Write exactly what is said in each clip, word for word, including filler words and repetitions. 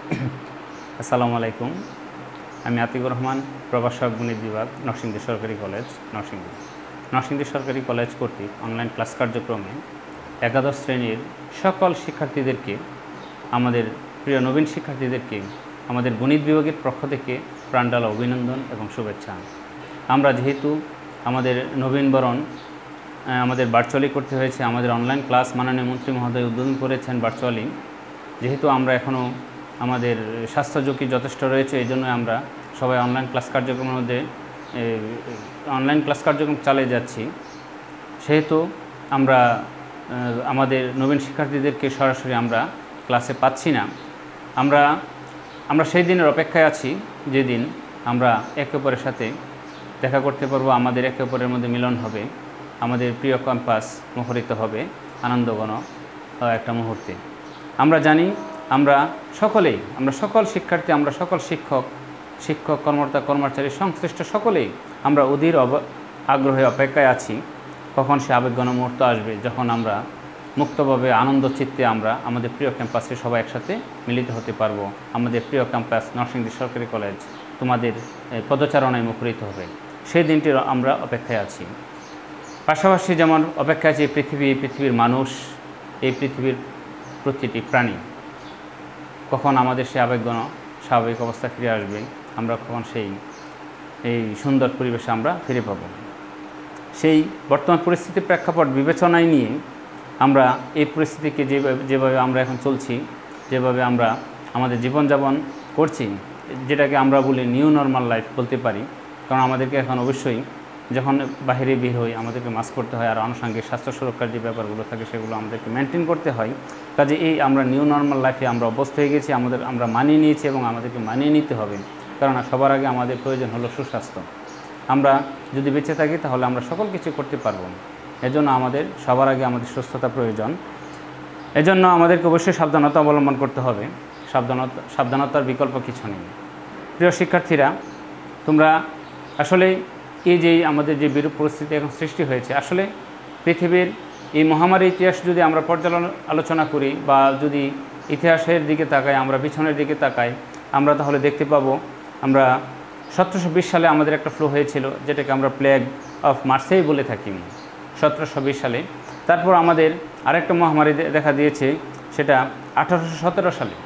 আসসালামু আলাইকুম। আমি আতিকুর রহমান, প্রভাষক গণিত বিভাগ, নরসিংদী সরকারি কলেজ, নরসিংদী। নরসিংদী সরকারি কলেজ কর্তৃক অনলাইন ক্লাস কার্যক্রমে একাদশ শ্রেণীর সকল শিক্ষার্থীদেরকে, আমাদের প্রিয় নবীন শিক্ষার্থীদেরকে আমাদের গণিত বিভাগের পক্ষ থেকে প্রাণঢালা অভিনন্দন এবং শুভেচ্ছা। আমরা যেহেতু আমাদের নবীনবরণ আমাদের ভার্চুয়ালি করতে হয়েছে, আমাদের অনলাইন ক্লাস মাননীয় মন্ত্রী মহোদয় উদ্বোধন করেছেন ভার্চুয়ালি। যেহেতু আমরা এখনও আমাদের স্বাস্থ্য ঝুঁকি যথেষ্ট রয়েছে, এই জন্য আমরা সবাই অনলাইন ক্লাস কার্যক্রমের মধ্যে অনলাইন ক্লাস কার্যক্রম চালিয়ে যাচ্ছি। সেহেতু আমরা আমাদের নবীন শিক্ষার্থীদেরকে সরাসরি আমরা ক্লাসে পাচ্ছি না। আমরা আমরা সেই দিনের অপেক্ষায় আছি যেদিন আমরা একে অপরের সাথে দেখা করতে পারবো, আমাদের একে অপরের মধ্যে মিলন হবে, আমাদের প্রিয় ক্যাম্পাস মুখরিত হবে আনন্দঘন একটা মুহূর্তে। আমরা জানি আমরা সকলেই, আমরা সকল শিক্ষার্থী, আমরা সকল শিক্ষক শিক্ষক কর্মকর্তা কর্মচারী সংশ্লিষ্ট সকলেই আমরা অধীর আগ্রহে অপেক্ষায় আছি কখন সে আবেগঘন মুহূর্ত আসবে, যখন আমরা মুক্তভাবে আনন্দ চিত্তে আমরা আমাদের প্রিয় ক্যাম্পাসে সবাই একসাথে মিলিত হতে পারবো। আমাদের প্রিয় ক্যাম্পাস নরসিংদী সরকারি কলেজ তোমাদের পদচারণায় মুখরিত হবে, সেই দিনটির আমরা অপেক্ষায় আছি। পাশাপাশি যেমন অপেক্ষায় আছে পৃথিবী, পৃথিবীর মানুষ, এই পৃথিবীর প্রতিটি প্রাণী কখন আমাদের সে আবেগঘন স্বাভাবিক অবস্থা ফিরে আসবে, আমরা কখন সেই এই সুন্দর পরিবেশে আমরা ফিরে পাব। সেই বর্তমান পরিস্থিতির প্রেক্ষাপট বিবেচনায় নিয়ে আমরা এই পরিস্থিতিকে যেভাবে যেভাবে আমরা এখন চলছি, যেভাবে আমরা আমাদের জীবনযাপন করছি, যেটাকে আমরা বলি নিউ নর্মাল লাইফ বলতে পারি। কারণ আমাদেরকে এখন অবশ্যই যখন বাইরে বের হই আমাদেরকে মাস্ক করতে হয়, আর আনুষঙ্গিক স্বাস্থ্য সুরক্ষার যে ব্যাপারগুলো থাকে সেগুলো আমাদেরকে মেনটেন করতে হয়। কাজে এই আমরা নিউ নর্মাল লাইফে আমরা অভ্যস্ত হয়ে গেছি, আমাদের আমরা মানিয়ে নিয়েছি এবং আমাদেরকে মানিয়ে নিতে হবে। কারণ সবার আগে আমাদের প্রয়োজন হলো সুস্বাস্থ্য। আমরা যদি বেঁচে থাকি তাহলে আমরা সকল কিছু করতে পারব। এজন্য আমাদের সবার আগে আমাদের সুস্থতা প্রয়োজন। এজন্য আমাদেরকে অবশ্যই সাবধানতা অবলম্বন করতে হবে। সাবধানতা সাবধানতার বিকল্প কিছু নেই। প্রিয় শিক্ষার্থীরা, তোমরা আসলে এই যে আমাদের যে বিরূপ পরিস্থিতি এখন সৃষ্টি হয়েছে, আসলে পৃথিবীর এই মহামারীর ইতিহাস যদি আমরা পর্যালোচনা আলোচনা করি বা যদি ইতিহাসের দিকে তাকাই, আমরা পিছনের দিকে তাকাই, আমরা তাহলে দেখতে পাবো আমরা সতেরোশো বিশ সালে আমাদের একটা ফ্লু হয়েছিল, যেটাকে আমরা প্লেগ অফ মার্সেই বলে থাকি সতেরোশো বিশ সালে। তারপর আমাদের আরেকটা মহামারী দেখা দিয়েছে, সেটা আঠারোশো সতেরো সালে।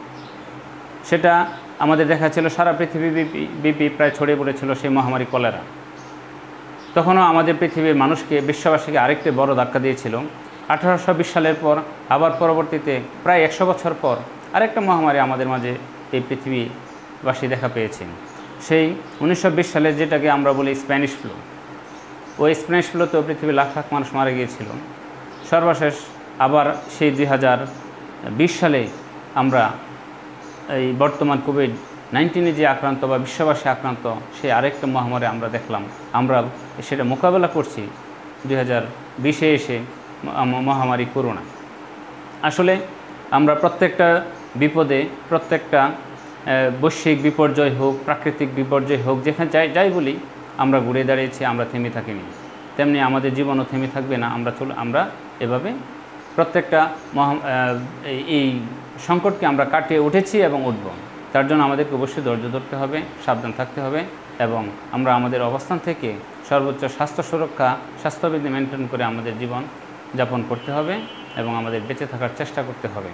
সেটা আমাদের দেখা ছিল সারা পৃথিবী ব্যাপী প্রায় ছড়িয়ে পড়েছিল সেই মহামারী কলেরা। তখনও আমাদের পৃথিবীর মানুষকে, বিশ্ববাসীকে আরেকটি বড় ধাক্কা দিয়েছিল। আঠারোশো বিশ সালের পর আবার পরবর্তীতে প্রায় একশো বছর পর আরেকটা মহামারী আমাদের মাঝে এই পৃথিবীবাসী দেখা পেয়েছেন। সেই উনিশশো বিশ সালে যেটাকে আমরা বলি স্প্যানিশ ফ্লু, ওই স্প্যানিশ ফ্লুতেও পৃথিবীর লাখ লাখ মানুষ মারা গিয়েছিল। সর্বশেষ আবার সেই দুই হাজার বিশ সালে আমরা এই বর্তমান কোভিড নাইন্টিনে যে আক্রান্ত বা বিশ্ববাসী আক্রান্ত সেই আরেকটা মহামারী আমরা দেখলাম। আমরা সেটা মোকাবেলা করছি দুই হাজার বিশে এসে মহামারী করোনা। আসলে আমরা প্রত্যেকটা বিপদে, প্রত্যেকটা বৈশ্বিক বিপর্যয় হোক, প্রাকৃতিক বিপর্যয় হোক, যেখানে যাই যাই বলি আমরা ঘুরে দাঁড়িয়েছি, আমরা থেমে থাকিনি। তেমনি আমাদের জীবনও থেমে থাকবে না। আমরা চল আমরা এভাবে প্রত্যেকটা মহা এই সংকটকে আমরা কাটিয়ে উঠেছি এবং উঠব। তার জন্য আমাদেরকে অবশ্যই ধৈর্য ধরতে হবে, সাবধান থাকতে হবে এবং আমরা আমাদের অবস্থান থেকে সর্বোচ্চ স্বাস্থ্য সুরক্ষা, স্বাস্থ্যবিধি মেনটেন করে আমাদের জীবন যাপন করতে হবে এবং আমাদের বেঁচে থাকার চেষ্টা করতে হবে।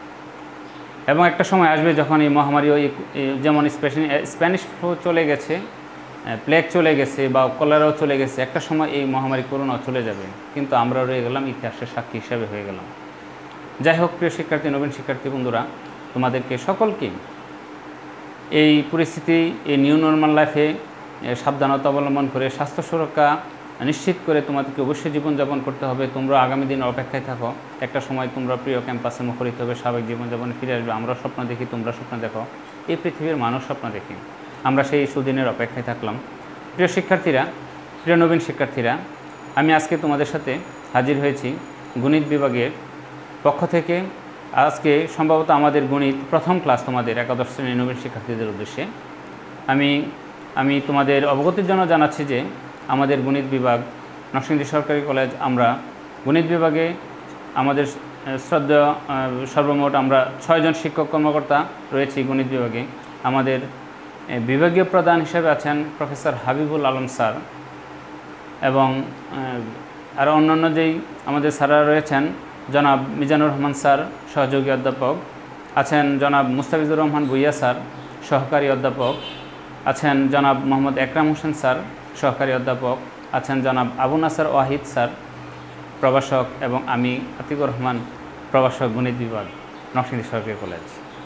এবং একটা সময় আসবে যখন এই মহামারী, ওই যেমন স্প্যানিশ ফ্লু চলে গেছে, প্লেগ চলে গেছে বা কলেরাও চলে গেছে, একটা সময় এই মহামারী করোনাও চলে যাবে, কিন্তু আমরা রয়ে গেলাম ইতিহাসের সাক্ষী হিসাবে হয়ে গেলাম। যাই হোক, প্রিয় শিক্ষার্থী, নবীন শিক্ষার্থী বন্ধুরা, তোমাদেরকে সকলকে এই পরিস্থিতি, এই নিউ নর্মাল লাইফে সাবধানতা অবলম্বন করে স্বাস্থ্য সুরক্ষা নিশ্চিত করে তোমাদেরকে অবশ্যই জীবনযাপন করতে হবে। তোমরা আগামী দিনের অপেক্ষায় থাকো, একটা সময় তোমরা প্রিয় ক্যাম্পাসে মুখরিত হবে, স্বাভাবিক জীবনযাপনে ফিরে আসবে। আমরা স্বপ্ন দেখি, তোমরা স্বপ্ন দেখো, এই পৃথিবীর মানুষ স্বপ্ন দেখি। আমরা সেই সুদিনের অপেক্ষায় থাকলাম। প্রিয় শিক্ষার্থীরা, প্রিয় নবীন শিক্ষার্থীরা, আমি আজকে তোমাদের সাথে হাজির হয়েছি গণিত বিভাগের পক্ষ থেকে। আজকে সম্ভবত আমাদের গণিত প্রথম ক্লাস তোমাদের একাদশ শ্রেণীর নবীন শিক্ষার্থীদের উদ্দেশ্যে আমি আমি তোমাদের অবগতির জন্য জানাচ্ছি যে আমাদের গণিত বিভাগ নরসিংদী সরকারি কলেজ, আমরা গণিত বিভাগে আমাদের শ্রদ্ধেয় সর্বমোট আমরা ছয়জন শিক্ষক কর্মকর্তা রয়েছি গণিত বিভাগে। আমাদের বিভাগীয় প্রধান হিসেবে আছেন প্রফেসর হাবিবুল আলম স্যার, এবং আরও অন্যান্য যেই আমাদের স্যাররা রয়েছেন জনাব মিজানুর রহমান স্যার সহযোগী অধ্যাপক, আছেন জনাব মুস্তাফিজুর রহমান ভুইয়া স্যার সহকারী অধ্যাপক, আছেন জনাব মোহাম্মদ একরাম হোসেন স্যার সহকারী অধ্যাপক, আছেন জনাব আবু নাসার ওয়াহিদ স্যার প্রভাষক, এবং আমি আতিকুর রহমান প্রভাষক গণিত বিভাগ নরসিংদী সরকারি কলেজ।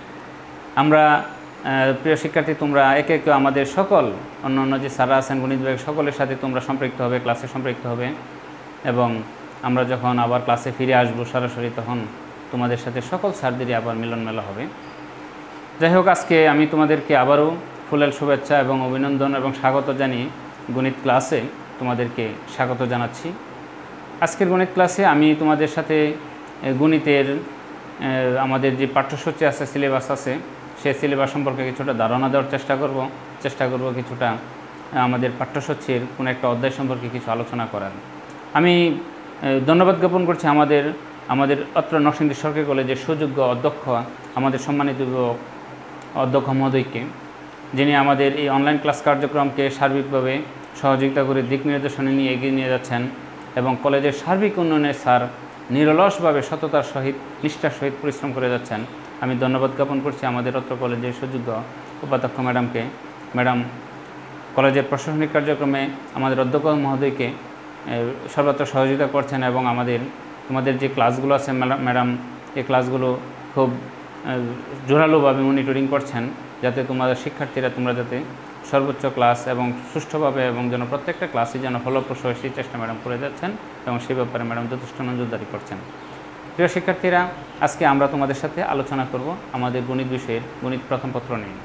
আমরা প্রিয় শিক্ষার্থী, তোমরা একে একে আমাদের সকল অন্য অন্য যে স্যাররা আছেন গণিত বিভাগের সকলের সাথে তোমরা সম্পৃক্ত হবে, ক্লাসে সম্পৃক্ত হবে, এবং আমরা যখন আবার ক্লাসে ফিরে আসবো সরাসরি তখন তোমাদের সাথে সকল স্যারদেরই আবার মিলন মেলা হবে। যাই হোক, আজকে আমি তোমাদেরকে আবারও ফুলেল শুভেচ্ছা এবং অভিনন্দন এবং স্বাগত জানিয়ে গণিত ক্লাসে তোমাদেরকে স্বাগত জানাচ্ছি। আজকের গণিত ক্লাসে আমি তোমাদের সাথে গণিতের আমাদের যে পাঠ্যসূচি আছে, সিলেবাস আছে, সেই সিলেবাস সম্পর্কে কিছুটা ধারণা দেওয়ার চেষ্টা করব চেষ্টা করব কিছুটা আমাদের পাঠ্যসূচির কোনো একটা অধ্যায় সম্পর্কে কিছু আলোচনা করার। আমি ধন্যবাদ জ্ঞাপন করছি আমাদের আমাদের অত্র নরসিংদী সরকারি কলেজের সুযোগ্য অধ্যক্ষ, আমাদের সম্মানিত অধ্যক্ষ মহোদয়কে, যিনি আমাদের এই অনলাইন ক্লাস কার্যক্রমকে সার্বিকভাবে সহযোগিতা করে দিক নির্দেশনা নিয়ে এগিয়ে নিয়ে যাচ্ছেন, এবং কলেজের সার্বিক উন্নয়নে স্যার নিরলসভাবে সততার সহিত নিষ্ঠার সহিত পরিশ্রম করে যাচ্ছেন। আমি ধন্যবাদ জ্ঞাপন করছি আমাদের অত্র কলেজের সুযোগ্য উপাধ্যক্ষ ম্যাডামকে। ম্যাডাম কলেজের প্রশাসনিক কার্যক্রমে আমাদের অধ্যক্ষ মহোদয়কে সর্বত্র সহযোগিতা করছেন, এবং আমাদের তোমাদের যে ক্লাসগুলো আছে ম্যাডাম এই ক্লাসগুলো খুব জোরালোভাবে মনিটরিং করছেন, যাতে তোমাদের শিক্ষার্থীরা তোমরা যাতে সর্বোচ্চ ক্লাস এবং সুষ্ঠুভাবে এবং যেন প্রত্যেকটা ক্লাসই যেন ফলপ্রসূ হয় সেই চেষ্টা ম্যাডাম করে যাচ্ছেন, এবং সেই ব্যাপারে ম্যাডাম যথেষ্ট নজরদারি করছেন। প্রিয় শিক্ষার্থীরা, আজকে আমরা তোমাদের সাথে আলোচনা করব আমাদের গণিত বিষয়ের গণিত প্রথম পত্র নিয়ে।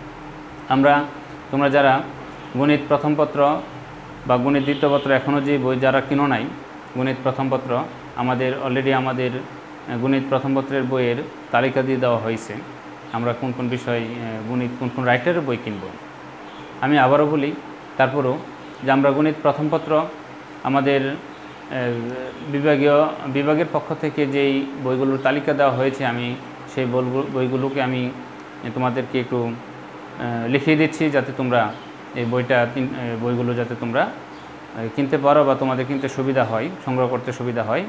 আমরা তোমরা যারা গণিত প্রথম পত্র বা গণিত দ্বিতীয় পত্র এখনও যে বই যারা কিনো নাই, গণিত প্রথম পত্র আমাদের অলরেডি আমাদের গণিত প্রথম পত্রের বইয়ের তালিকা দিয়ে দেওয়া হয়েছে, আমরা কোন কোন বিষয় গণিত কোন কোন রাইটারের বই কিনব। আমি আবারও বলি তারপরও যে আমরা গণিত প্রথম পত্র আমাদের বিভাগীয় বিভাগের পক্ষ থেকে যেই বইগুলোর তালিকা দেওয়া হয়েছে, আমি সেই বইগুলোকে আমি তোমাদেরকে একটু লিখিয়ে দিচ্ছি, যাতে তোমরা এই বইটা বইগুলো যাতে তোমরা কিনতে পারো বা তোমাদের কিনতে সুবিধা হয়, সংগ্রহ করতে সুবিধা হয়।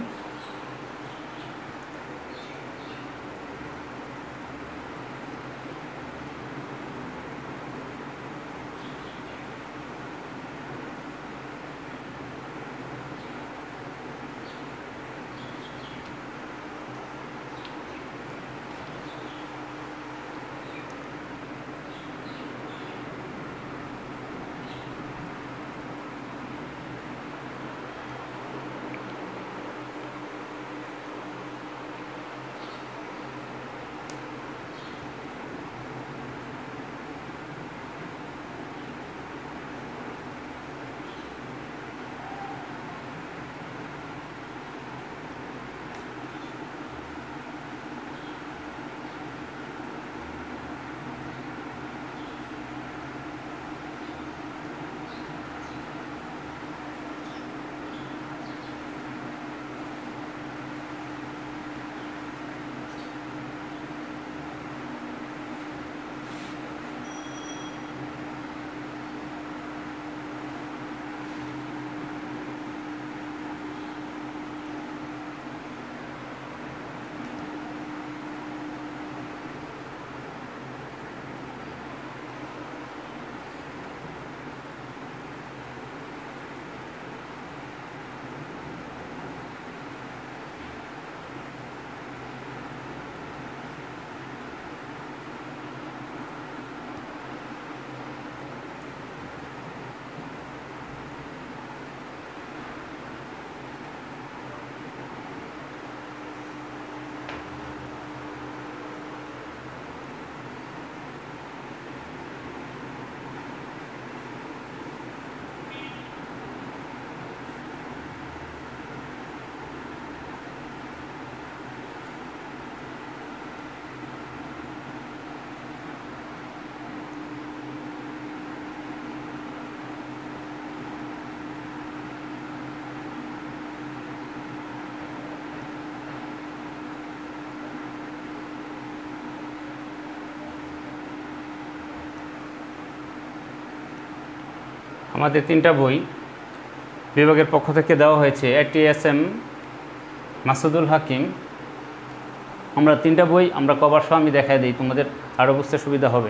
আমাদের তিনটা বই বিভাগের পক্ষ থেকে দেওয়া হয়েছে। এটি এস এম মাসুদুল হাকিম। আমরা তিনটা বই আমরা কভার সহ আমি দেখাই দিই, তোমাদের আরও বুঝতে সুবিধা হবে।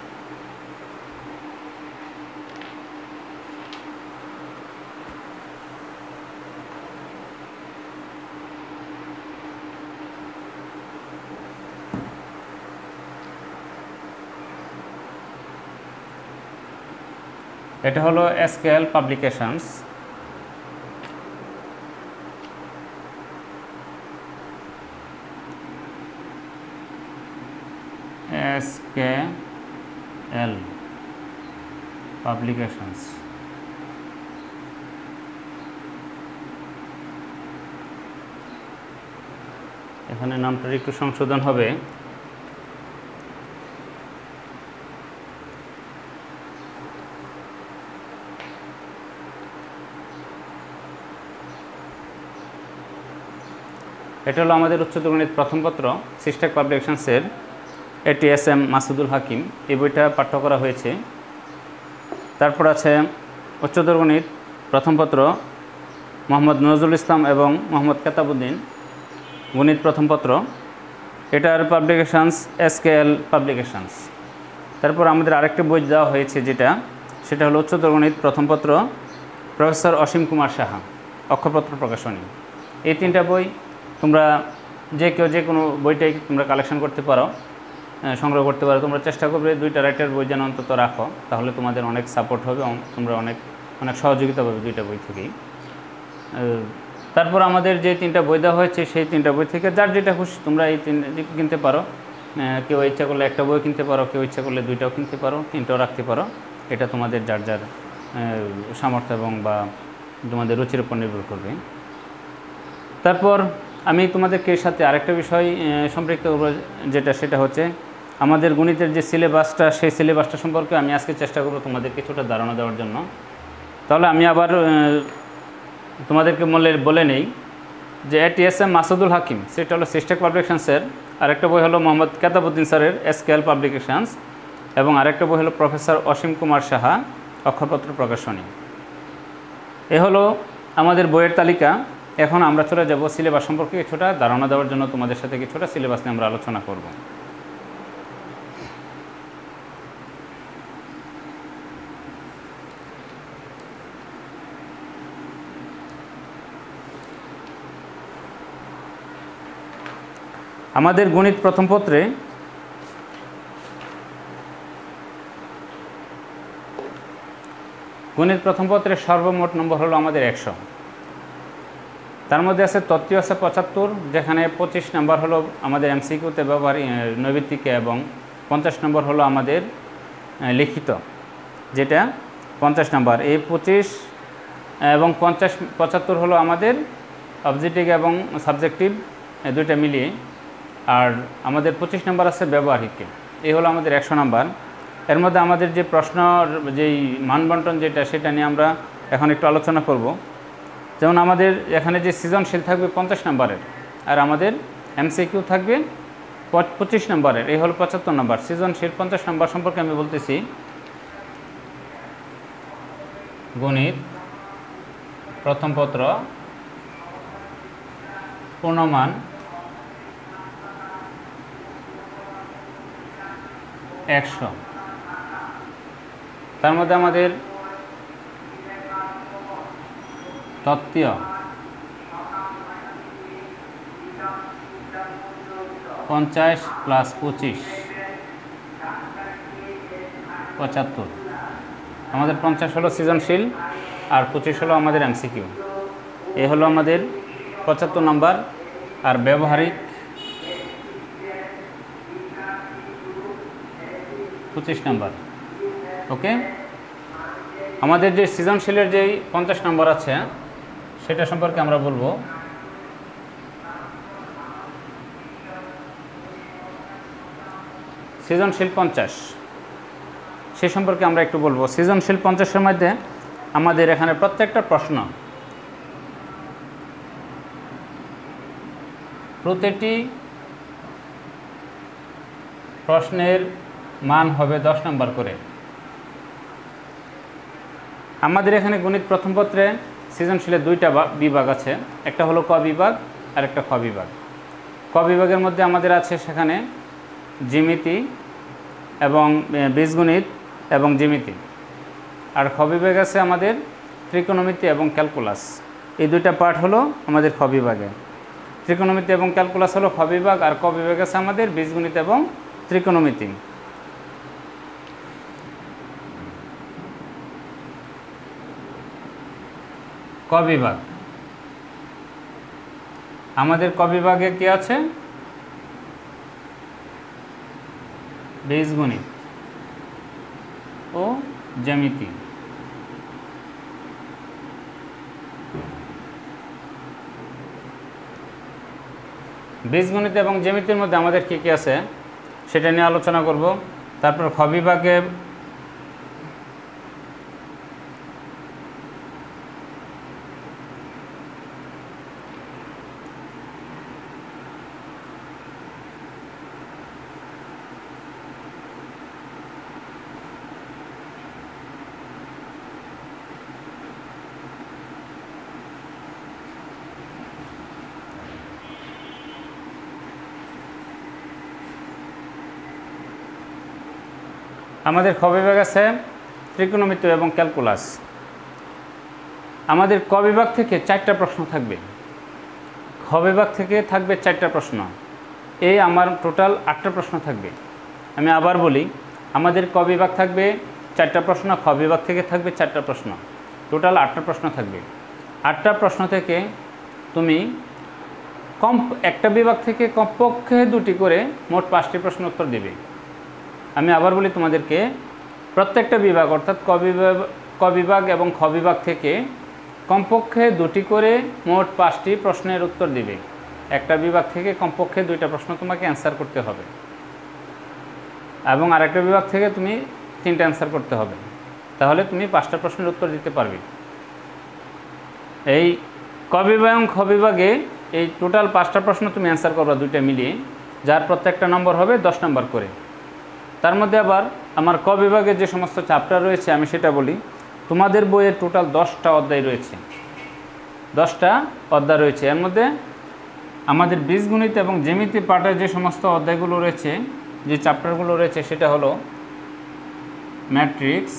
এটা হলো এসকেএল পাবলিকেশনস। এসকেএল পাবলিকেশনস এখানে নামটার একটু সংশোধন হবে। এটা হলো আমাদের উচ্চতর গণিত প্রথম পত্র সিস্টেক পাবলিকেশনসের এটি এস এম মাসুদুল হাকিম, এই বইটা পাঠ্য করা হয়েছে। তারপর আছে উচ্চতর গণিত প্রথম পত্র মোহাম্মদ নজরুল ইসলাম এবং মোহাম্মদ কেতাবুদ্দিন গণিত প্রথম পত্র, এটার পাবলিকেশনস এসকেএল পাবলিকেশনস। তারপর আমাদের আরেকটি বই দেওয়া হয়েছে যেটা সেটা হলো উচ্চতর গণিত প্রথম পত্র প্রফেসর অসীম কুমার সাহা অক্ষরপত্র প্রকাশনী। এই তিনটা বই তোমরা যে কেউ যে কোনো বইটাই তোমরা কালেকশন করতে পারো, সংগ্রহ করতে পারো। তোমরা চেষ্টা করবে দুইটা রাইটার বই যেন অন্তত রাখো, তাহলে তোমাদের অনেক সাপোর্ট হবে এবং তোমরা অনেক অনেক সহযোগিতা পাবে দুইটা বই থেকেই। তারপর আমাদের যে তিনটা বই দেওয়া হয়েছে সেই তিনটা বই থেকে যার যেটা খুশি তোমরা এই তিন কিনতে পারো। কেউ ইচ্ছা করলে একটা বই কিনতে পারো, কেউ ইচ্ছা করলে দুইটাও কিনতে পারো, তিনটাও রাখতে পারো। এটা তোমাদের যার যার সামর্থ্য এবং বা তোমাদের রুচির উপর নির্ভর করবে। তারপর আমি তোমাদেরকে সাথে আরেকটা বিষয় সম্পৃক্ত করব, যেটা সেটা হচ্ছে আমাদের গণিতের যে সিলেবাসটা, সেই সিলেবাসটা সম্পর্কে আমি আজকে চেষ্টা করব তোমাদের কিছুটা ধারণা দেওয়ার জন্য। তাহলে আমি আবার তোমাদেরকে বলে বলে নেই যে এটি এস এম মাসুদুল হাকিম সেটা হলো সিস্টেক পাবলিকেশনসের, আরেকটা বই হলো মোহাম্মদ কেতাবুদ্দিন স্যারের এসকেএল পাবলিকেশনস এবং আরেকটা বই হলো প্রফেসর অসীম কুমার সাহা অক্ষরপত্র প্রকাশনী। এ হলো আমাদের বইয়ের তালিকা। এখন আমরা চলে যাব সিলেবাস সম্পর্কে কিছুটা ধারণা দেওয়ার জন্য, তোমাদের সাথে কিছুটা সিলেবাস নিয়ে আমরা আলোচনা করব। আমাদের গণিত প্রথম পত্রে গণিত প্রথম পত্রের সর্বমোট নম্বর হলো আমাদের একশো। তার মধ্যে আছে তত্ত্বীয় আছে পঁচাত্তর, যেখানে পঁচিশ নম্বর হলো আমাদের এমসিকিউতে ব্যবহারিক নৈবিত্তিকে এবং পঞ্চাশ নম্বর হলো আমাদের লিখিত, যেটা পঞ্চাশ নম্বর। এই পঁচিশ এবং পঞ্চাশ পঁচাত্তর হলো আমাদের অবজেক্টিভ এবং সাবজেক্টিভ দুইটা মিলিয়ে। আর আমাদের পঁচিশ নম্বর আছে ব্যবহারিককে, এই হলো আমাদের একশো নম্বর। এর মধ্যে আমাদের যে প্রশ্ন যেই মানবন্টন যেটা সেটা নিয়ে আমরা এখন একটু আলোচনা করব। যেমন আমাদের এখানে যে সৃজনশীল থাকবে পঞ্চাশ নম্বরের, আর আমাদের এমসিকিউ থাকবে পঁচিশ নম্বরের, এই হলো পঁচাত্তর নম্বর। সৃজনশীল পঞ্চাশ নম্বর সম্পর্কে আমি বলতেছি। গণিত প্রথম পত্র পূর্ণমান একশো, তার মধ্যে আমাদের তত্ত্বীয় পঞ্চাশ প্লাস পঁচিশ পঁচাত্তর। আমাদের পঞ্চাশ হলো সৃজনশীল আর পঁচিশ হলো আমাদের এমসিকিউ, এ হলো আমাদের পঁচাত্তর নম্বর। আর ব্যবহারিক পঁচিশ নম্বর। ওকে, আমাদের যে সৃজনশীলের যেই পঞ্চাশ নম্বর আছে সেটা সম্পর্কে আমরা বলবো। সৃজনশীল পঞ্চাশ সে সম্পর্কে আমরা একটু বলবো। সৃজনশীল পঞ্চাশের মধ্যে আমাদের এখানে প্রত্যেকটা প্রশ্ন, প্রতিটি প্রশ্নের মান হবে দশ নম্বর করে। আমাদের এখানে গণিত প্রথম পত্রে সৃজনশীলের দুইটা বিভাগ আছে, একটা হলো ক বিভাগ আর একটা খ বিভাগ। ক বিভাগের মধ্যে আমাদের আছে সেখানে জ্যামিতি এবং বীজগণিত এবং জ্যামিতি, আর খ বিভাগ আছে আমাদের ত্রিকোণমিতি এবং ক্যালকুলাস। এই দুইটা পার্ট হলো আমাদের খ বিভাগে। ত্রিকোণমিতি এবং ক্যালকুলাস হলো খ বিভাগ, আর ক বিভাগ আছে আমাদের বীজগণিত এবং ত্রিকোণমিতি। ক বিভাগ, আমাদের ক বিভাগে কি আছে? বীজগণিত ও জ্যামিতি। বীজগণিত এবং জ্যামিতির মধ্যে আমাদের কী কী আছে সেটা নিয়ে আলোচনা করব। তারপর খ বিভাগে আমাদের খ বিভাগ আছে ত্রিকোণমিতি এবং ক্যালকুলাস। আমাদের ক বিভাগ থেকে চারটা প্রশ্ন থাকবে, খ বিভাগ থেকে থাকবে চারটা প্রশ্ন, এই আমার টোটাল আটটা প্রশ্ন থাকবে। আমি আবার বলি, আমাদের ক বিভাগ থাকবে চারটা প্রশ্ন, খ বিভাগ থেকে থাকবে চারটা প্রশ্ন, টোটাল আটটা প্রশ্ন থাকবে। আটটা প্রশ্ন থেকে তুমি কম একটা বিভাগ থেকে কমপক্ষে দুটি করে মোট পাঁচটি প্রশ্ন উত্তর দেবে। আমি আবার বলি তোমাদেরকে, প্রত্যেকটা বিভাগ অর্থাৎ ক বিভাগ ক বিভাগ এবং খ বিভাগ থেকে কমপক্ষে দুটি করে মোট পাঁচটি প্রশ্নের উত্তর দিবে। একটা বিভাগ থেকে কমপক্ষে দুইটা প্রশ্ন তোমাকে অ্যান্সার করতে হবে, এবং আরেকটা বিভাগ থেকে তুমি তিনটা অ্যান্সার করতে হবে, তাহলে তুমি পাঁচটা প্রশ্নের উত্তর দিতে পারবে। এই ক বিভাগ এবং খ বিভাগে এই টোটাল পাঁচটা প্রশ্ন তুমি অ্যান্সার করবা দুইটা মিলিয়ে, যার প্রত্যেকটা নম্বর হবে দশ নম্বর করে। তার মধ্যে আবার আমার ক বিভাগে যে সমস্ত চ্যাপ্টার রয়েছে আমি সেটা বলি। তোমাদের বইয়ের টোটাল দশটা অধ্যায় রয়েছে, দশটা অধ্যায় রয়েছে। এর মধ্যে আমাদের বীজগণিত এবং জ্যামিতি পাঠের যে সমস্ত অধ্যায়গুলো রয়েছে, যে চ্যাপ্টারগুলো রয়েছে, সেটা হলো ম্যাট্রিক্স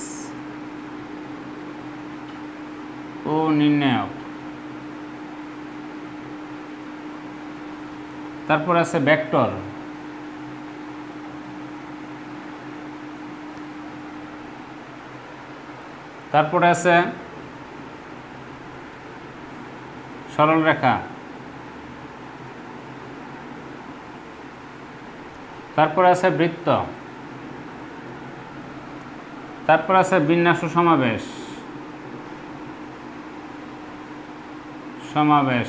ও নির্ণায়ক, তারপর আছে ভেক্টর, তারপরে আছে সরলরেখা, তারপরে আছে বৃত্ত, তারপর আছে বিন্যাস ও সমাবেশ সমাবেশ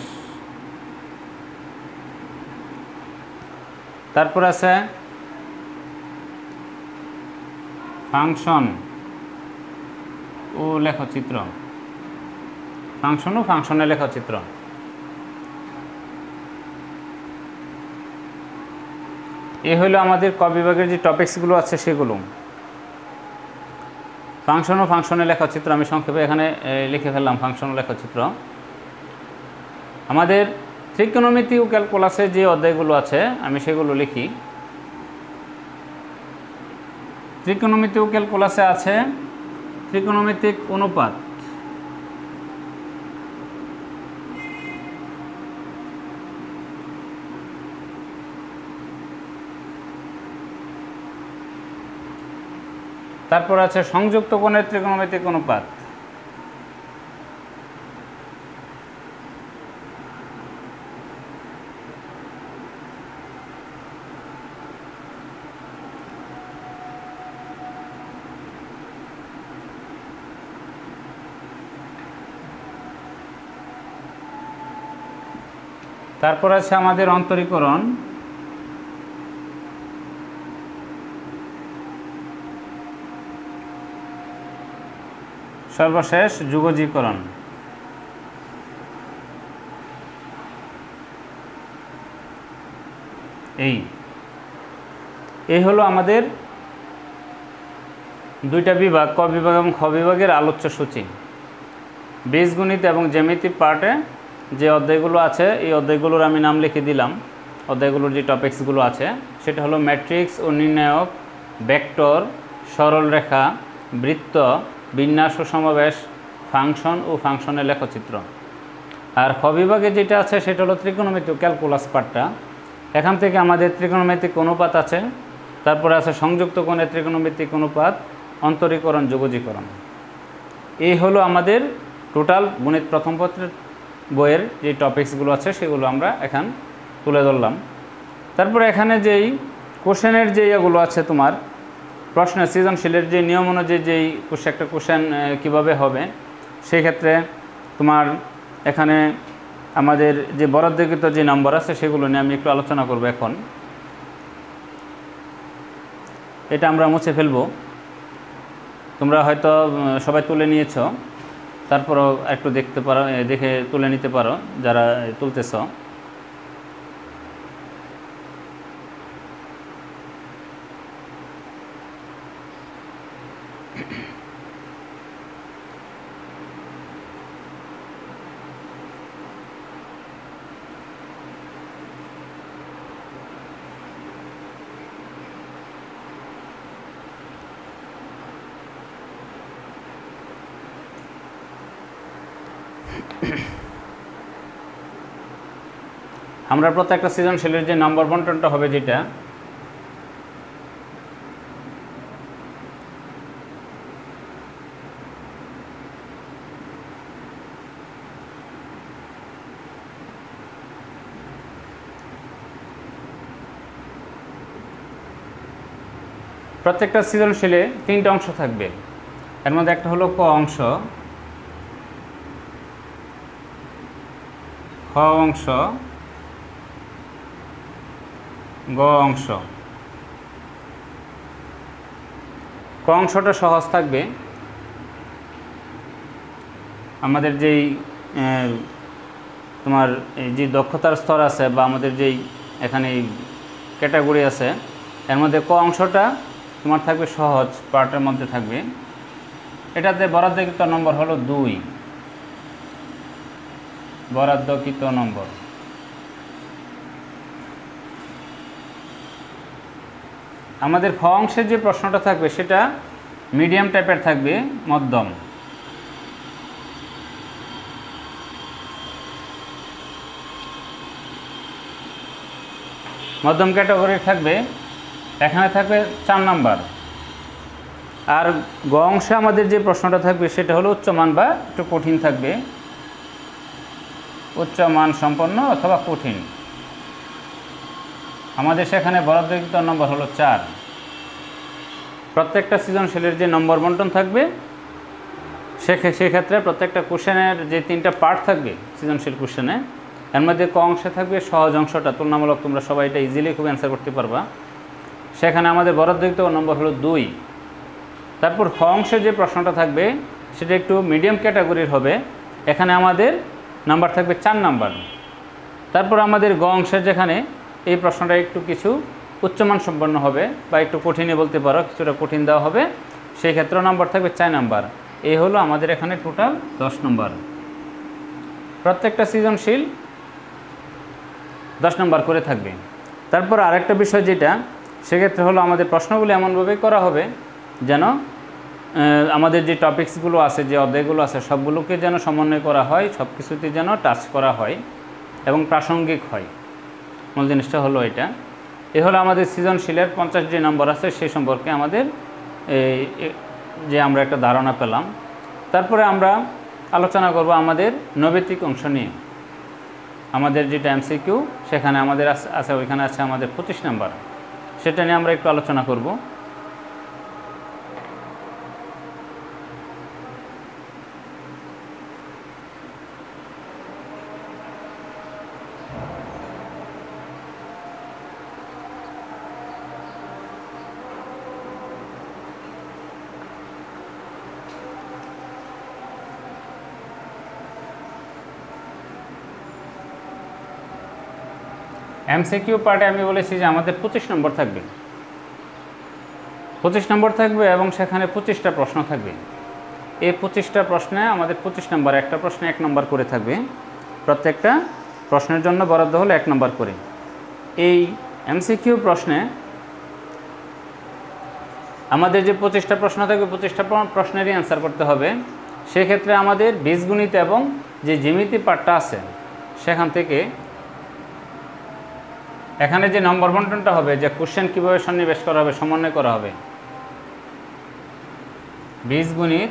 তারপর আছে ফাংশন ও লেখচিত্র, ফাংশন ও ফাংশনের লেখচিত্র। এই হলো আমাদের ক বিভাগের যে টপিকসগুলো আছে সেগুলো। ফাংশন ও ফাংশনের লেখচিত্র আমি সংক্ষেপে এখানে লিখে ফেললাম। ফাংশন ও লেখচিত্র আমাদের ত্রিকোণমিতি ও ক্যালকুলাসের যে অধ্যায়গুলো আছে আমি সেগুলো লিখি। ত্রিকোণমিতি ও ক্যালকুলাসে আছে ত্রিকোণমিতিক অনুপাত, তারপর আছে সংযুক্ত কোণের ত্রিকোণমিতিক অনুপাত, তারপর আছে আমাদের অন্তরীকরণ, সর্বশেষ যুগজীকরণ। এই এই হলো আমাদের দুইটা বিভাগ, ক বিভাগ এবং খ বিভাগের আলোচ্য সূচি। বীজগণিত এবং জ্যামিতি পার্টে যে অধ্যায়গুলো আছে এই অধ্যায়গুলোর আমি নাম লিখে দিলাম। অধ্যায়গুলোর যে টপিকসগুলো আছে সেটা হলো ম্যাট্রিক্স ও নির্ণায়ক, ভেক্টর, সরলরেখা, বৃত্ত, বিন্যাস ও সমাবেশ, ফাংশন ও ফাংশনের লেখচিত্র। আর খ বিভাগে যেটা আছে সেটা হলো ত্রিকোণমিতিক ক্যালকুলাস পার্টটা। এখান থেকে আমাদের ত্রিকোণমিতিক অনুপাত আছে, তারপরে আছে সংযুক্ত কোণের ত্রিকোণমিতিক অনুপাত, অন্তরীকরণ, যোগজীকরণ। এই হলো আমাদের টোটাল গণিত প্রথম পত্রের বইয়ের যে টপিকসগুলো আছে সেগুলো আমরা এখান তুলে ধরলাম। তারপরে এখানে যেই কোশ্চেনের যে ইয়েগুলো আছে তোমার প্রশ্ন সৃজনশীলের যে নিয়ম অনুযায়ী যেই একটা কোশ্চেন কীভাবে হবে সেই ক্ষেত্রে তোমার এখানে আমাদের যে বরাদ্দকৃত যে নম্বর আছে সেগুলো নিয়ে আমি একটু আলোচনা করব। এখন এটা আমরা মুছে ফেলবো, তোমরা হয়তো সবাই তুলে নিয়েছ, তারপরও একটু দেখতে পারো, দেখে তুলে নিতে পারো যারা তুলতেছ। আমরা প্রত্যেকটা সৃজনশীলের যে নম্বর বন্টনটা হবে যেটা প্রত্যেকটা সৃজনশীলে তিনটা অংশ থাকবে। এর মধ্যে একটা হলো ক অংশ, খ অংশ, গ অংশ। ক অংশটা সহজ থাকবে। আমাদের যেই তোমার এই যে দক্ষতার স্তর আছে বা আমাদের যেই এখানে ক্যাটাগরি আছে এর মধ্যে ক অংশটা তোমার থাকবে সহজ পার্টের মধ্যে থাকবে। এটাতে বরাদ্দকৃত নম্বর হলো দুই, বরাদ্দকৃত নম্বর। আমাদের খ অংশের যে প্রশ্নটা থাকবে সেটা মিডিয়াম টাইপের থাকবে, মধ্যম। মধ্যম ক্যাটাগরির থাকবে, এখানে থাকবে চার নাম্বার। আর গ অংশে আমাদের যে প্রশ্নটা থাকবে সেটা হলো উচ্চমান বা একটু কঠিন থাকবে, উচ্চমান সম্পন্ন অথবা কঠিন। আমাদের সেখানে বরাদ্দকৃত নম্বর হলো চার। প্রত্যেকটা সৃজনশীলের যে নম্বর বন্টন থাকবে সেক্ষেত্রে প্রত্যেকটা কোশ্চেনের যে তিনটা পার্ট থাকবে সৃজনশীল কোশ্চেনে, এর মধ্যে ক অংশে থাকবে সহজ অংশটা তুলনামূলক, তোমরা সবাই এটা ইজিলি খুব অ্যান্সার করতে পারবা। সেখানে আমাদের বরাদ্দকৃত নম্বর হলো দুই। তারপর খ অংশে যে প্রশ্নটা থাকবে সেটা একটু মিডিয়াম ক্যাটাগরির হবে, এখানে আমাদের নাম্বার থাকবে চার নাম্বার। তারপর আমাদের গ অংশের যেখানে এই প্রশ্নটা একটু কিছু উচ্চমান সম্পন্ন হবে বা একটু কঠিনই বলতে পারো, কিছুটা কঠিন দেওয়া হবে, সেই ক্ষেত্রেও নাম্বার থাকবে চার নাম্বার। এই হলো আমাদের এখানে টোটাল দশ নম্বর। প্রত্যেকটা সৃজনশীল দশ নম্বর করে থাকবে। তারপর আরেকটা বিষয় যেটা সেক্ষেত্রে হলো আমাদের প্রশ্নগুলো এমনভাবে করা হবে যেন আমাদের যে টপিকসগুলো আছে, যে অধ্যায়গুলো আছে সবগুলোকে যেন সমন্বয় করা হয়, সব কিছুতে যেন টাচ করা হয় এবং প্রাসঙ্গিক হয়। মূল জিনিসটা হলো এটা। এ হলো আমাদের সৃজনশীলের পঞ্চাশ যে নম্বর আছে সেই সম্পর্কে আমাদের যে আমরা একটা ধারণা পেলাম। তারপরে আমরা আলোচনা করব আমাদের নৈবেতিক অংশ নিয়ে। আমাদের যেটা এমসিকিউ সেখানে আমাদের আছে, ওইখানে আছে আমাদের পঁচিশ নাম্বার, সেটা নিয়ে আমরা একটু আলোচনা করব। এমসিকিউ পার্টে আমি বলেছি যে আমাদের পঁচিশ নম্বর থাকবে, পঁচিশ নম্বর থাকবে এবং সেখানে পঁচিশটা প্রশ্ন থাকবে। এই পঁচিশটা প্রশ্নে আমাদের পঁচিশ নম্বর, একটা প্রশ্নে এক নম্বর করে থাকবে, প্রত্যেকটা প্রশ্নের জন্য বরাদ্দ হলো এক নম্বর করে। এই এমসিকিউ প্রশ্নে আমাদের যে পঁচিশটা প্রশ্ন থাকবে, পঁচিশটা প্রশ্নেরই অ্যান্সার করতে হবে। সেক্ষেত্রে আমাদের বীজগণিত এবং যে জ্যামিতি পার্টটা আছে সেখান থেকে এখানে যে নম্বর বন্টনটা হবে, যে কোশ্চেন কীভাবে সন্নিবেশ করা হবে, সমন্বয় করা হবে, বীজগণিত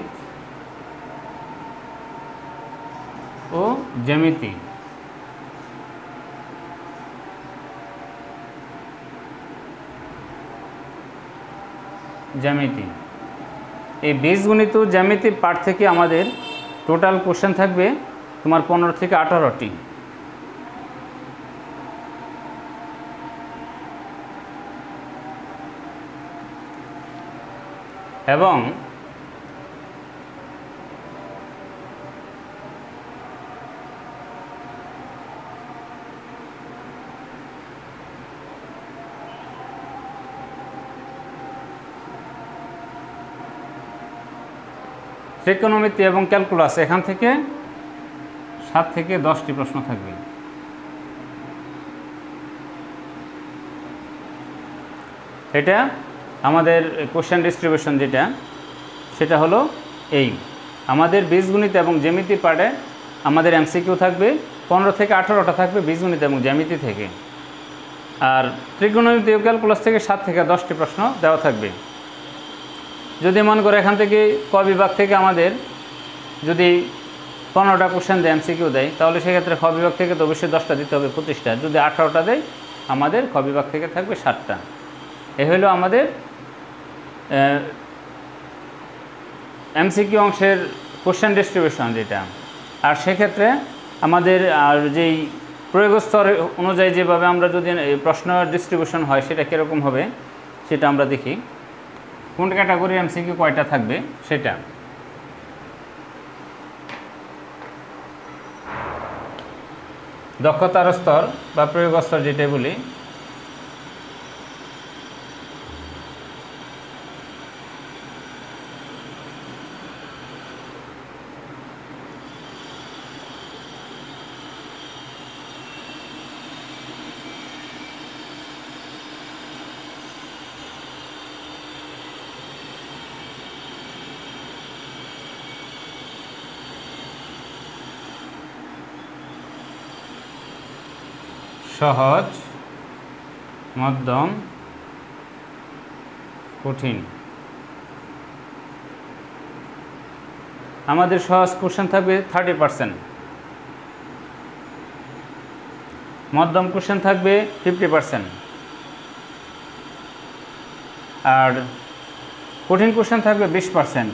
ও জ্যামিতি, জ্যামিতি এই বীজগণিত ও জ্যামিতি পার্ট থেকে আমাদের টোটাল কোশ্চেন থাকবে তোমার পনেরো থেকে আঠারোটি। এবং ত্রিকোণমিতি এবং ক্যালকুলাস এখান থেকে সাত থেকে দশটি প্রশ্ন থাকবে। এটা আমাদের কোশ্চেন ডিস্ট্রিবিউশন যেটা, সেটা হলো এই আমাদের বীজগণিত এবং জ্যামিতি পার্টে আমাদের এমসিকিউ থাকবে পনেরো থেকে আঠারোটা থাকবে বীজগণিত এবং জ্যামিতি থেকে, আর ত্রিকোণমিতি ও ক্যালকুলাস থেকে সাত থেকে দশটি প্রশ্ন দেওয়া থাকবে। যদি মনে করে এখান থেকে ক বিভাগ থেকে আমাদের যদি পনেরোটা কোশ্চেন দেয়, এমসিকিউ দেয়, তাহলে সেক্ষেত্রে খ বিভাগ থেকে তো অবশ্যই দশটা দিতে হবে, পঁচিশটা। যদি আঠারোটা দেয় আমাদের খ বিভাগ থেকে থাকবে ষাটটা। এ হলো আমাদের এমসিকিউ অংশের কোশ্চেন ডিস্ট্রিবিউশন যেটা। আর সেক্ষেত্রে আমাদের আর যেই প্রয়োগস্তর অনুযায়ী যেভাবে আমরা যদি প্রশ্ন ডিস্ট্রিবিউশন হয় সেটা কীরকম হবে সেটা আমরা দেখি। কোন ক্যাটাগরির এমসিকিউ কয়টা থাকবে সেটা। দক্ষতার স্তর বা প্রয়োগ স্তর যেটা বলি, সহজ, মধ্যম, কঠিন। আমাদের সহজ কোশ্চেন থাকবে থার্টি পার্সেন্ট, মধ্যম কোশ্চেন থাকবে ফিফটি পার্সেন্ট, আর কঠিন কোশ্চেন থাকবে বিশ পার্সেন্ট।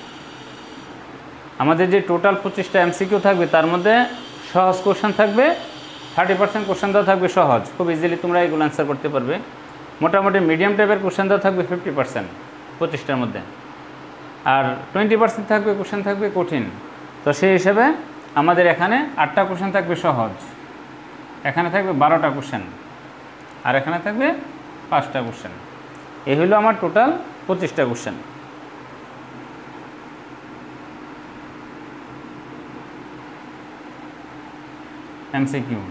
আমাদের যে টোটাল পঁচিশটা এমসিকিউ থাকবে তার মধ্যে সহজ কোশ্চেন থাকবে থার্টি পার্সেন্ট, কোশ্চেন দেওয়া থাকবে সহজ, খুব ইজিলি তোমরা এগুলো অ্যান্সার করতে পারবে। মোটামুটি মিডিয়াম টাইপের কোশ্চেন দেওয়া থাকবে ফিফটি পার্সেন্ট পঁচিশটার মধ্যে, আর টোয়েন্টি পার্সেন্ট থাকবে কোশ্চেন থাকবে কঠিন। তো সেই হিসাবে আমাদের এখানে আটটা কোশ্চেন থাকবে সহজ, এখানে থাকবে বারোটা কোশ্চেন, আর এখানে থাকবে পাঁচটা কোশ্চেন। এই হলো আমার টোটাল পঁচিশটা কোশ্চেন। এমসিকিউ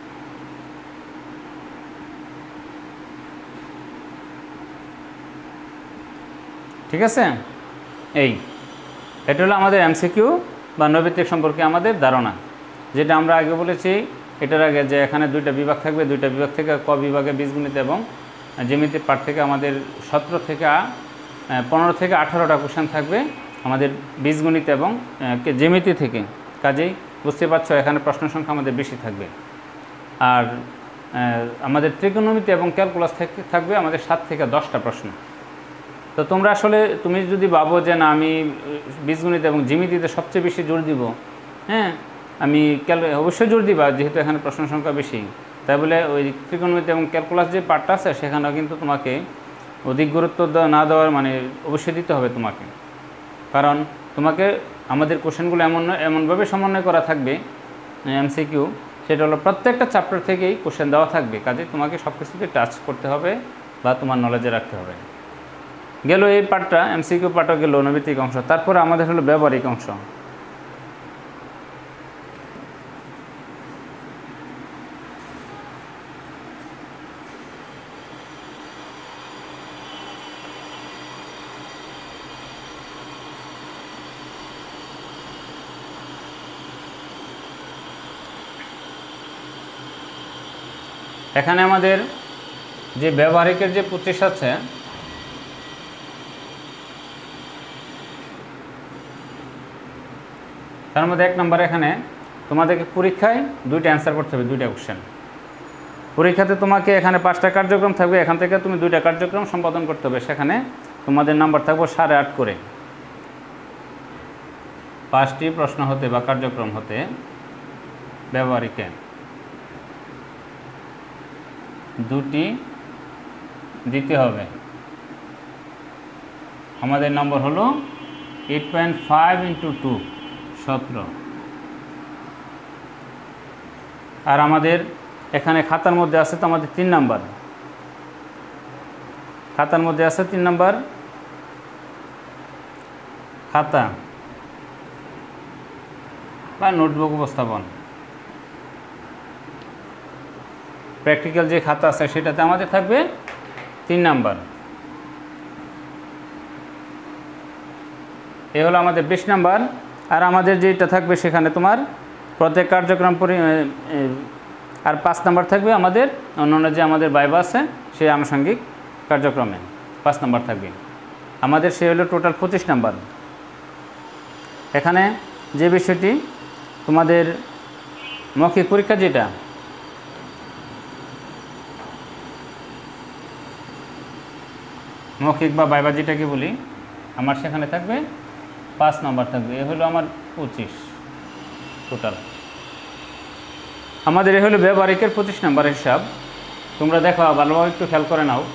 ঠিক আছে। এই এটা হলো আমাদের এমসিকিউ বা নৈবেত্তিক সম্পর্কে আমাদের ধারণা, যেটা আমরা আগে বলেছি এটার আগে, যে এখানে দুইটা বিভাগ থাকবে, দুইটা বিভাগ থেকে ক বিভাগে বীজগণিত এবং জ্যামিতি পাঠ থেকে আমাদের সতেরো থেকে পনেরো থেকে আঠারোটা কোশ্চেন থাকবে আমাদের বীজগণিত এবং জ্যামিতি থেকে। কাজেই বুঝতে পারছো এখানে প্রশ্ন সংখ্যা আমাদের বেশি থাকবে। আর আমাদের ত্রিকোণমিতি এবং ক্যালকুলাস থেকে থাকবে আমাদের সাত থেকে দশটা প্রশ্ন। তো তোমরা আসলে তুমি যদি ভাবো যে না আমি বীজগণিত এবং জ্যামিতিতে সবচেয়ে বেশি জোর দিব, হ্যাঁ আমি ক্যাল অবশ্যই জোর দিবা, যেহেতু এখানে প্রশ্ন সংখ্যা বেশি, তাই বলে ওই ত্রিকোণমিতি এবং ক্যালকুলাস যে পার্টটা আছে সেখানেও কিন্তু তোমাকে অধিক গুরুত্ব না দেওয়ার মানে অবশ্যই দিতে হবে তোমাকে, কারণ তোমাকে আমাদের কোশ্চেনগুলো এমন এমনভাবে সমন্বয় করা থাকবে এমসিকিউ, সেটা হলো প্রত্যেকটা চ্যাপ্টার থেকেই কোশ্চেন দেওয়া থাকবে। কাজে তোমাকে সব কিছুতে টাচ করতে হবে বা তোমার নলেজে রাখতে হবে। গেল এই পার্টটা, এমসিকিউ পার্টও গেল নৈমিত্তিক অংশ। তারপরে আমাদের হলো ব্যবহারিক অংশ। এখানে আমাদের যে ব্যবহারিকের যে পঁচিশ আছে, তার মধ্যে এক নম্বর এখানে তোমাদেরকে পরীক্ষায় দুইটা অ্যান্সার করতে হবে, দুইটা কোশ্চেন। পরীক্ষাতে তোমাকে এখানে পাঁচটা কার্যক্রম থাকবে, এখান থেকে তুমি দুইটা কার্যক্রম সম্পাদন করতে হবে। সেখানে তোমাদের নাম্বার থাকবে সাড়ে আট করে। পাঁচটি প্রশ্ন হতে বা কার্যক্রম হতে ব্যবহারিকে দুটি দিতে হবে। আমাদের নম্বর হলো eight point five into two সতেরো। আর আমাদের এখানে খাতার মধ্যে আছে তো আমাদের তিন নাম্বার, খাতার মধ্যে আছে তিন নাম্বার খাতা বা নোটবুক উপস্থাপন। প্র্যাকটিক্যাল যে খাতা আছে সেটাতে আমাদের থাকবে তিন নাম্বার। এ হলো আমাদের বিশ নাম্বার। আর আমাদের যেটা থাকবে সেখানে তোমার প্রত্যেক কার্যক্রম পরি আর পাঁচ নাম্বার থাকবে আমাদের অন্যান্য যে আমাদের ভাইভা আছে সেই আনুষঙ্গিক কার্যক্রমে পাঁচ নাম্বার থাকবে। আমাদের সে হলো টোটাল পঁচিশ নাম্বার। এখানে যে বিষয়টি তোমাদের মৌখিক পরীক্ষা, যেটা মৌখিক বা ভাইভা যেটাকে বলি, আমার সেখানে থাকবে পাঁচ নাম্বার থাকবে। এ হলো আমার পঁচিশ টোটাল। আমাদের এ হলো ব্যবহারিকের পঁচিশ নাম্বার হিসাব। তোমরা দেখো ভালোভাবে একটু খেয়াল করে নাও।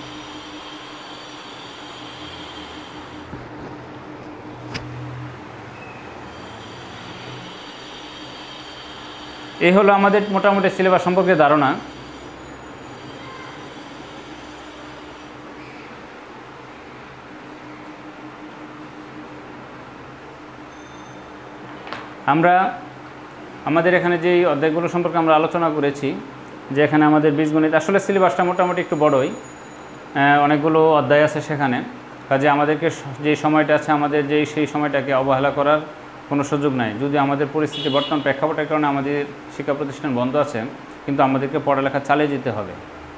এই হলো আমাদের মোটামুটি সিলেবাস সম্পর্কে ধারণা। আমরা আমাদের এখানে যেই অধ্যায়গুলো সম্পর্কে আমরা আলোচনা করেছি, যে এখানে আমাদের বীজগণিত, আসলে সিলেবাসটা মোটামুটি একটু বড়ই, অনেকগুলো অধ্যায় আছে সেখানে। কাজে আমাদেরকে যে সময়টা আছে, আমাদের যেই সেই সময়টাকে অবহেলা করার কোনো সুযোগ নাই। যদি আমাদের পরিস্থিতি বর্তমান প্রেক্ষাপটের কারণে আমাদের শিক্ষা প্রতিষ্ঠান বন্ধ আছে, কিন্তু আমাদেরকে পড়ালেখা চালিয়ে যেতে হবে।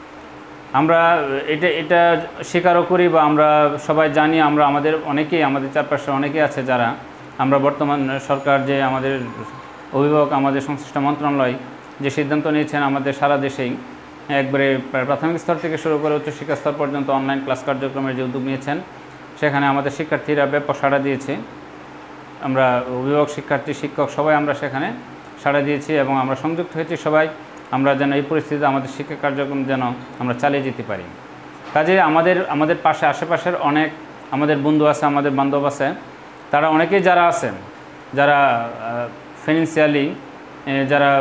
আমরা এটা এটা স্বীকারও করি বা আমরা সবাই জানি, আমরা আমাদের অনেকেই, আমাদের চারপাশে অনেকেই আছে যারা, আমরা বর্তমান সরকার যে আমাদের অভিভাবক, আমাদের সংশ্লিষ্ট মন্ত্রণালয় যে সিদ্ধান্ত নিয়েছেন আমাদের সারা দেশেই একবারে প্রাথমিক স্তর থেকে শুরু করে উচ্চশিক্ষা স্তর পর্যন্ত অনলাইন ক্লাস কার্যক্রমের যে উদ্যোগ নিয়েছেন, সেখানে আমাদের শিক্ষার্থীরা ব্যাপক সাড়া দিয়েছে। আমরা অভিভাবক, শিক্ষার্থী, শিক্ষক সবাই আমরা সেখানে সাড়া দিয়েছি এবং আমরা সংযুক্ত হয়েছি সবাই, আমরা যেন এই পরিস্থিতিতে আমাদের শিক্ষা কার্যক্রম যেন আমরা চালিয়ে যেতে পারি। কাজে আমাদের আমাদের পাশে আশেপাশের অনেক আমাদের বন্ধু আছে, আমাদের বান্ধব আছে, তারা অনেকেই যারা আছেন, যারা ফিনান্সিয়ালি, যারা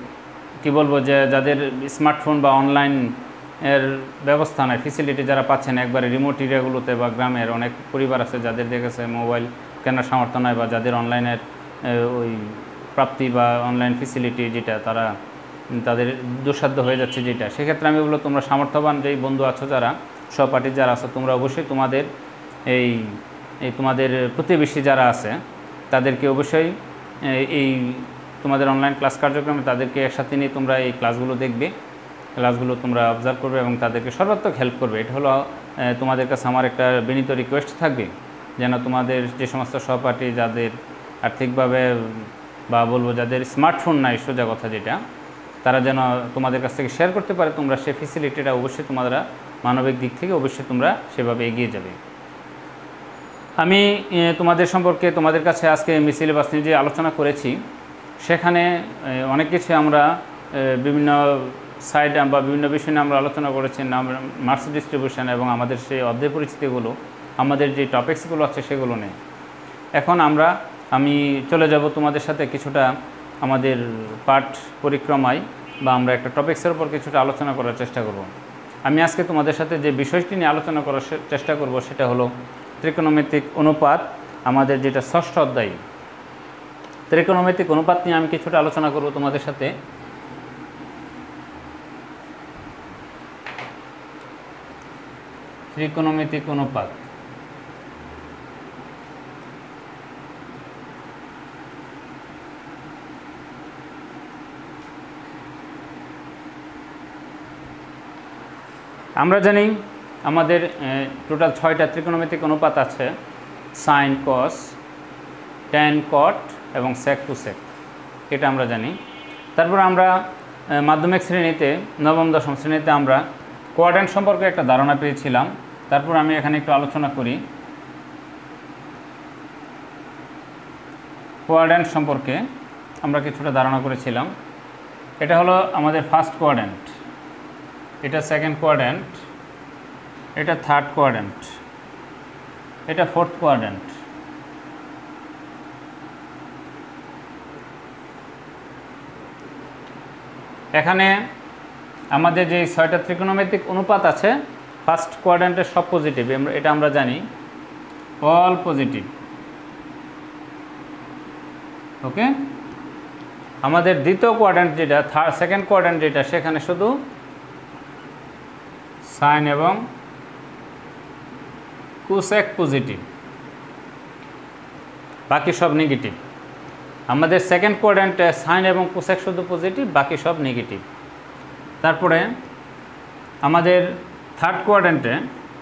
কি বলবো, যে যাদের স্মার্টফোন বা অনলাইন এর ব্যবস্থা নাই, ফেসিলিটি যারা পাচ্ছেন একবারে রিমোট এরিয়াগুলোতে, বা গ্রামের অনেক পরিবার আছে যাদের দেখেছে মোবাইল কেনার সামর্থ্য নয়, বা যাদের অনলাইনের ওই প্রাপ্তি বা অনলাইন ফেসিলিটি যেটা তারা তাদের দুঃসাধ্য হয়ে যাচ্ছে যেটা, সেক্ষেত্রে আমি বলবো তোমরা সামর্থ্যবান যেই বন্ধু আছো, যারা সহপাঠী যারা আছো, তোমরা অবশ্যই তোমাদের এই এই তোমাদের প্রতিবেশী যারা আছে তাদেরকে অবশ্যই এই তোমাদের অনলাইন ক্লাস কার্যক্রমে তাদেরকে একসাথে নিয়ে তোমরা এই ক্লাসগুলো দেখবে, ক্লাসগুলো তোমরা অবজার্ভ করবে এবং তাদেরকে সর্বাত্মক হেল্প করবে। এটা হলো তোমাদের কাছে আমার একটা বিনীত রিকোয়েস্ট থাকবে, যেন তোমাদের যে সমস্ত সহপাঠী যাদের আর্থিকভাবে বা বলবো যাদের স্মার্টফোন নাই, সোজা কথা যেটা, তারা যেন তোমাদের কাছ থেকে শেয়ার করতে পারে। তোমরা সেই ফেসিলিটিটা অবশ্যই তোমরা মানবিক দিক থেকে অবশ্যই তোমরা সেভাবে এগিয়ে যাবে। আমি তোমাদের সম্পর্কে তোমাদের কাছে আজকে সিলেবাস নিয়ে যে আলোচনা করেছি, সেখানে অনেক কিছু আমরা বিভিন্ন সাইড বা বিভিন্ন বিষয় নিয়ে আমরা আলোচনা করেছি, মার্কস ডিস্ট্রিবিউশন এবং আমাদের সেই অধ্যায় পরিচিতিগুলো, আমাদের যে টপিকসগুলো আছে সেগুলো নেই। এখন আমরা আমি চলে যাব তোমাদের সাথে কিছুটা আমাদের পাঠ পরিক্রমায়, বা আমরা একটা টপিক্সের উপর কিছুটা আলোচনা করার চেষ্টা করব। আমি আজকে তোমাদের সাথে যে বিষয়টি নিয়ে আলোচনা করার চেষ্টা করব সেটা হলো ত্রিকোণমিতিক অনুপাত, আমাদের যেটা ষষ্ঠ অধ্যায়। ত্রিকোণমিতিক অনুপাত নিয়ে আমি কিছুটা আলোচনা করব তোমাদের সাথে। ত্রিকোণমিতিক অনুপাত আমরা জানি আমাদের টোটাল ছয়টা ত্রিকোণমিতিক অনুপাত আছে, সাইন, কস, ট্যান, কট এবং সেক টু সেক, এটা আমরা জানি। তারপর আমরা মাধ্যমিক শ্রেণীতে নবম দশম শ্রেণীতে আমরা কোয়াড্র্যান্ট সম্পর্কে একটা ধারণা পেয়েছিলাম। তারপর আমি এখানে একটু আলোচনা করি কোয়াড্র্যান্ট সম্পর্কে। আমরা কিছুটা ধারণা করেছিলাম। এটা হলো আমাদের ফার্স্ট কোয়াড্র্যান্ট, এটা সেকেন্ড কোয়াড্র্যান্ট, এটা থার্ড কোয়াড্র্যান্ট, এটা ফোর্থ কোয়াড্র্যান্ট। এখানে আমাদের যে ছয়টা ত্রিকোণমিতিক অনুপাত আছে, ফার্স্ট কোয়াড্র্যান্টের সব পজিটিভ, এটা আমরা জানি, অল পজিটিভ। ওকে, আমাদের দ্বিতীয় কোয়াড্র্যান্ট যেটা, থার্ড সেকেন্ড কোয়াড্র্যান্ট যেটা, সেখানে শুধু সাইন এবং কোসেক পজিটিভ, বাকি সব নেগেটিভ। আমাদের সেকেন্ড কোয়াড্র্যান্টে সাইন এবং কোসেক শুধু পজিটিভ, বাকি সব নেগেটিভ। তারপরে আমাদের থার্ড কোয়াড্র্যান্টে